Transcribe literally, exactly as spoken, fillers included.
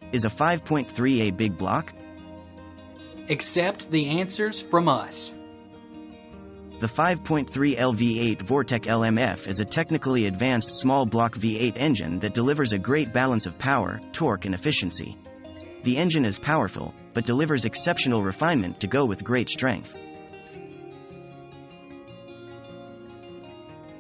Is a five point three a big block? Accept the answers from us. The five point three L V eight Vortec L M F is a technically advanced small block V eight engine that delivers a great balance of power, torque and efficiency. The engine is powerful, but delivers exceptional refinement to go with great strength.